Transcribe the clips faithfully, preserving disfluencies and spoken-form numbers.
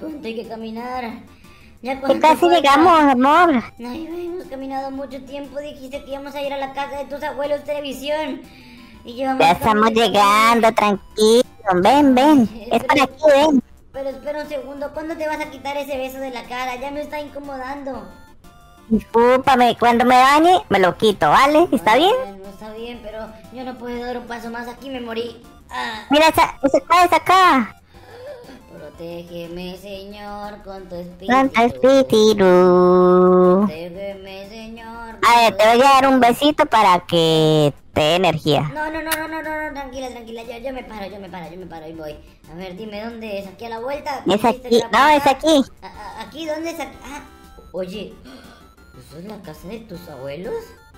cuánto hay que caminar? ¿Ya Que casi falta? llegamos, amor. Ay, hemos caminado mucho tiempo. Dijiste que íbamos a ir a la casa de tus abuelos televisión. Y llevamos Ya estamos tanto llegando, tranquilo. Ven, ven. Ay, Es pero, por aquí, ven. pero espera un segundo. ¿Cuándo te vas a quitar ese beso de la cara? Ya me está incomodando. Discúlpame, cuando me bañe, me lo quito, ¿vale? ¿Está bien? No está bien, pero yo no puedo dar un paso más. Aquí me morí. Ah. Mira, esa, esa acá, esa acá. Protégeme, Señor, con tu espíritu. Santa Espíritu. Protégeme, Señor. A ver, te voy a dar un besito para que te dé energía. No, no, no, no, no, no, no, tranquila, tranquila. Yo, yo me paro, yo me paro, yo me paro y voy. A ver, dime dónde es. ¿Aquí a la vuelta? Es ¿Dijiste aquí, que era por no, acá? es aquí. ¿A- a- ¿Aquí? ¿Dónde es aquí? Ah, oye, ¿eso es la casa de tus abuelos?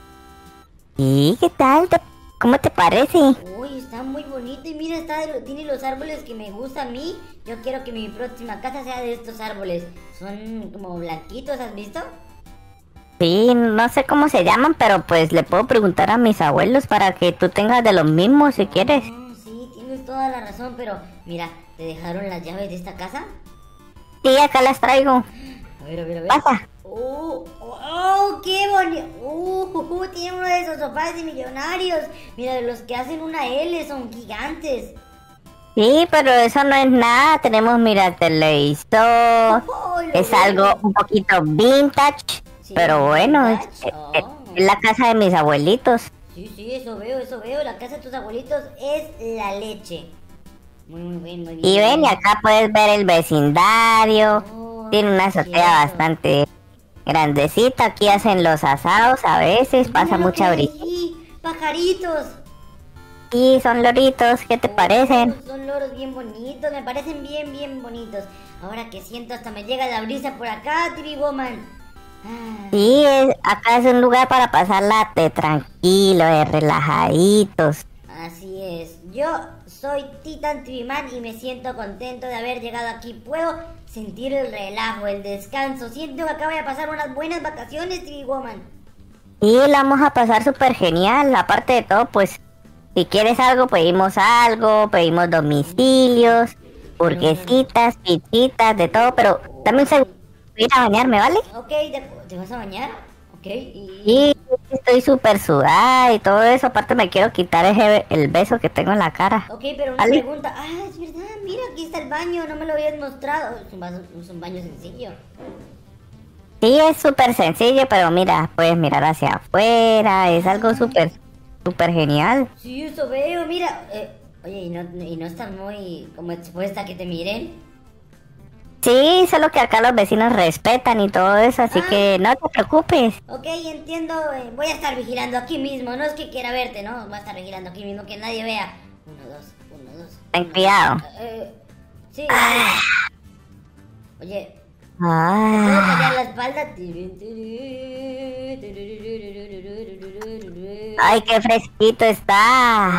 ¿Y qué tal? ¿Te- ¿Cómo te parece? Uy, está muy bonito y mira, está, tiene los árboles que me gustan a mí. Yo quiero que mi próxima casa sea de estos árboles. Son como blanquitos, ¿has visto? Sí, no sé cómo se llaman, pero pues le puedo preguntar a mis abuelos para que tú tengas de los mismos si quieres. Ah, sí, tienes toda la razón, pero mira, ¿te dejaron las llaves de esta casa? Sí, acá las traigo. A ver, a ver, a ver. Pasa. ¡Oh! ¡Oh! oh, ¡Qué bonito! ¡Uh! uh, uh, tiene uno de esos sofás de millonarios. Mira, los que hacen una L son gigantes. Sí, pero eso no es nada. Tenemos, mira, televisor. Oh, lo Es veo. algo un poquito vintage. Sí, Pero bueno, es, vintage. es- Oh. es la casa de mis abuelitos. Sí, sí, eso veo, eso veo. La casa de tus abuelitos es la leche. Muy, muy bien, muy bien. Y ven, y acá puedes ver el vecindario. Oh, Tiene una azotea quiero. bastante grandecita. Aquí hacen los asados a veces. Pasa Mira lo mucha que hay brisa. aquí, pajaritos. Y son loritos, ¿qué te Oh, parecen? Son loros bien bonitos, me parecen bien, bien bonitos. Ahora que siento hasta me llega la brisa por acá, T V Woman. Ah, Sí, es- acá es un lugar para pasarla de tranquilo, de relajaditos. así es. Yo soy Titan T V Man y me siento contento de haber llegado aquí. Puedo sentir el relajo, el descanso. Siento que acá voy a pasar unas buenas vacaciones, T V Woman. Y la vamos a pasar súper genial. Aparte de todo, pues, si quieres algo, pedimos algo, pedimos domicilios, burguesitas, pizzitas, de todo. Pero dame un segundo, voy a ir a bañarme, ¿vale? Ok, ¿te, te vas a bañar? Ok, y... Y estoy súper sudada y todo eso. Aparte me quiero quitar ese, el beso que tengo en la cara. Ok, pero una ¿Vale? pregunta. Ah, es verdad, mira, aquí está el baño, no me lo habías mostrado. Es un, vaso- es un baño sencillo. Sí, es súper sencillo, pero mira, puedes mirar hacia afuera. Es algo súper, súper genial. Sí, eso veo, mira. Eh, oye, ¿y no, ¿y no estás muy como expuesta a que te miren? Sí, solo que acá los vecinos respetan y todo eso, así Ah. que no te preocupes. Ok, entiendo. eh, voy a estar vigilando aquí mismo. No es que quiera verte, ¿no? Voy a estar vigilando aquí mismo, que nadie vea. Uno, dos, uno, dos. Ten cuidado. Eh, sí. Ah. Oye, ¿puedo callar Ah. la espalda? Ay, qué fresquito está.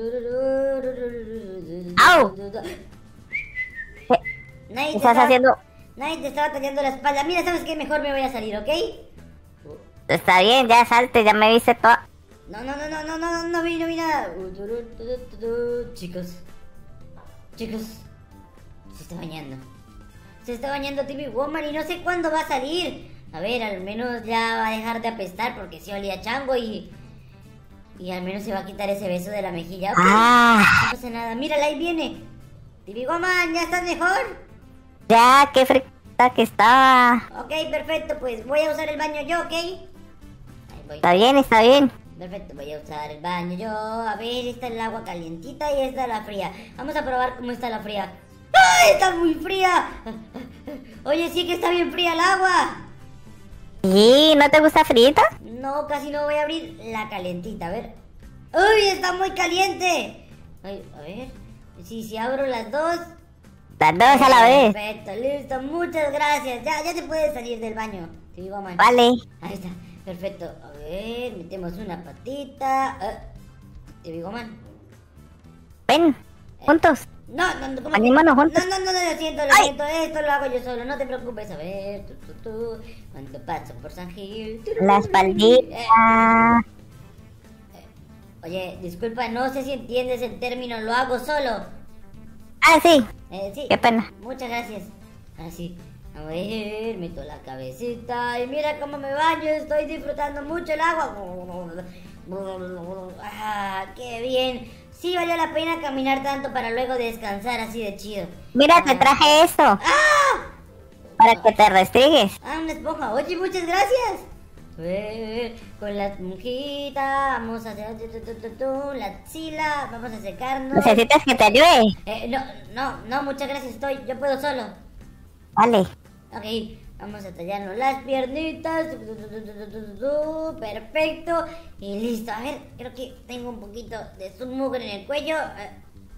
Au. ¿Qué Nadie te estás estaba- haciendo? Nadie te estaba tallando la espalda. Mira, ¿sabes qué? Mejor me voy a salir, ¿ok? Está bien, ya salte, ya me viste toda. No, no, no, no, no, no, no, no vi, no vi nada. Chicos. Chicos. Se está bañando. Se está bañando T V Woman y no sé cuándo va a salir. A ver, al menos ya va a dejar de apestar porque sí olía a chango y... Y al menos se va a quitar ese beso de la mejilla. Ok, Ah, no pasa nada. Mírala, ahí viene. T V Woman, ¿ya estás mejor? ya, qué fresquita que estaba. Ok, perfecto, pues voy a usar el baño yo, ¿ok? Ahí voy. Está bien, está bien. Perfecto, voy a usar el baño yo. A ver, esta es el agua calientita y esta es la fría. Vamos a probar cómo está la fría. ¡Ay, está muy fría! Oye, sí que está bien fría el agua. ¿Y no te gusta frita? No, casi no voy a abrir la calentita, a ver. ¡Uy, está muy caliente! Ay, a ver. Sí, si abro las dos. Las dos a la vez. Perfecto, listo, muchas gracias. Ya, ya te puedes salir del baño. Te digo, man. Vale. Ahí está, perfecto. A ver, metemos una patita. Ah, te digo, man. Ven, juntos. No, no, no, ¿cómo que- Bañémonos juntos. No, no, no, no, lo siento, lo ¡Ay! siento. Esto lo hago yo solo, no te preocupes. A ver, tú, tú, tú. Cuando paso por San Gil. La espaldita. Eh, Oye, disculpa, no sé si entiendes el término, lo hago solo. Ah, sí. Eh, sí. Qué pena. Muchas gracias. Ahora sí. A ver, meto la cabecita y mira cómo me baño, estoy disfrutando mucho el agua. Ah, qué bien. Sí valió la pena caminar tanto para luego descansar así de chido. Mira, te traje esto. ¡Ah! Para que te restregues. Ah, una esponja. Oye, muchas gracias. A ver, con la esponjita vamos a hacer tu, tu, tu, tu, la axila, vamos a secarnos. ¿Necesitas que te ayude? Eh, no, no, no, muchas gracias, estoy, yo puedo solo. Vale. Ok, vamos a tallarnos las piernitas. Tu, tu, tu, tu, tu, tu, tu, perfecto. Y listo. A ver, creo que tengo un poquito de su mugre en el cuello. Eh.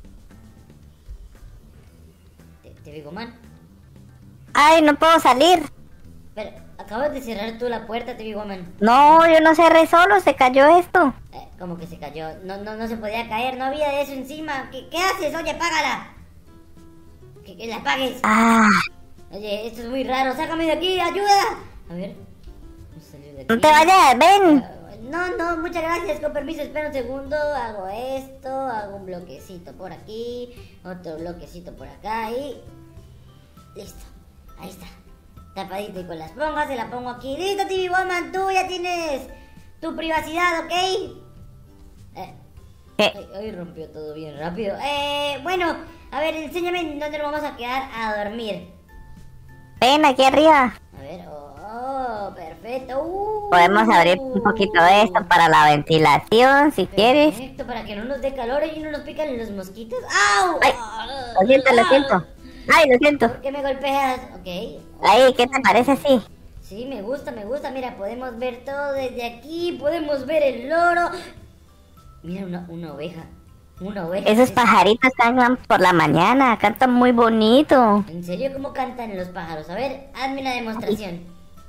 ¿Te, te digo mal? Ay, no puedo salir. Pero acabas de cerrar tú la puerta, T V Woman. No, yo no cerré solo, se cayó esto. Eh, como que se cayó. No, no, no se podía caer, no había de eso encima. ¿Qué, qué haces? Oye, apágala. Que, que la apagues. Ah, Oye, esto es muy raro. Sácame de aquí, ayuda. A ver. Vamos a salir de aquí. no te vayas, ven. Uh, no, no, muchas gracias. Con permiso, espera un segundo. Hago esto, hago un bloquecito por aquí, otro bloquecito por acá y... Listo. Ahí está. Tapadito y con la esponja se la pongo aquí. Listo, T V Woman, tú ya tienes tu privacidad, ¿ok? Eh, ¿Qué? ay, ay, rompió todo bien rápido. Eh, bueno, a ver, enséñame dónde nos vamos a quedar a dormir. Ven aquí arriba. A ver, oh, perfecto. Uh, Podemos abrir un poquito de esto para la ventilación, si quieres. Perfecto, para que no nos dé calor y no nos pican los mosquitos. ¡Au! Ay, lo siento, lo siento. Ay, lo siento. ¿Por qué me golpeas? Ok. Ay, ¿qué te parece así? Sí, me gusta, me gusta. Mira, podemos ver todo desde aquí. Podemos ver el loro. Mira, una, una oveja. Una oveja. Esos Es- pajaritos cantan por la mañana, cantan muy bonito. ¿En serio cómo cantan los pájaros? A ver, hazme una demostración.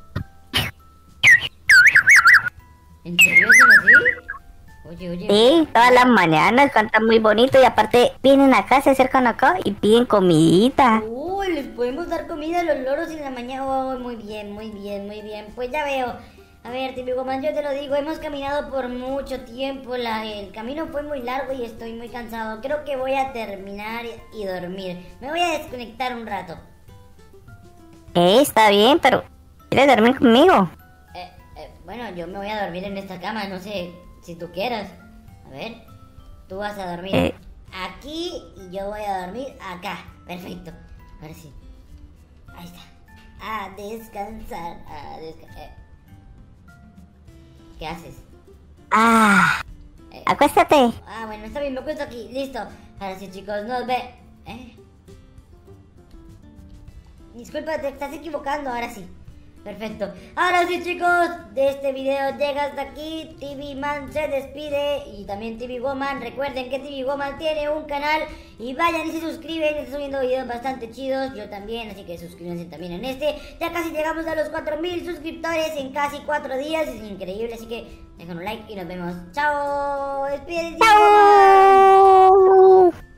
¿En serio son así? Oye, oye. Sí, todas las mañanas cantan muy bonito y aparte vienen acá, se acercan acá y piden comidita. Uy, les podemos dar comida a los loros en la mañana. Oh, muy bien, muy bien, muy bien. Pues ya veo. A ver, T V Woman, yo te lo digo, hemos caminado por mucho tiempo. La, el camino fue muy largo y estoy muy cansado. Creo que voy a terminar y dormir. Me voy a desconectar un rato. Eh, está bien, pero ¿quieres dormir conmigo? Eh, eh, bueno, yo me voy a dormir en esta cama, no sé si tú quieras. A ver, tú vas a dormir Eh. aquí y yo voy a dormir acá. Perfecto. Ahora sí. Ahí está. A descansar. A descansar. ¿Qué haces? Ah, Eh, acuéstate. ah, bueno, está bien, me acuesto aquí. Listo. Ahora sí, chicos, nos ve. ¿Eh? Disculpa, te estás equivocando. Ahora sí. Perfecto. Ahora sí, chicos, de este video llega hasta aquí. T V Man se despide y también T V Woman. Recuerden que T V Woman tiene un canal y vayan y se suscriben. Está subiendo videos bastante chidos. Yo también, así que suscríbanse también en este. Ya casi llegamos a los cuatro mil suscriptores en casi cuatro días. Es increíble, así que dejen un like y nos vemos. Chao. Despídense. Chao.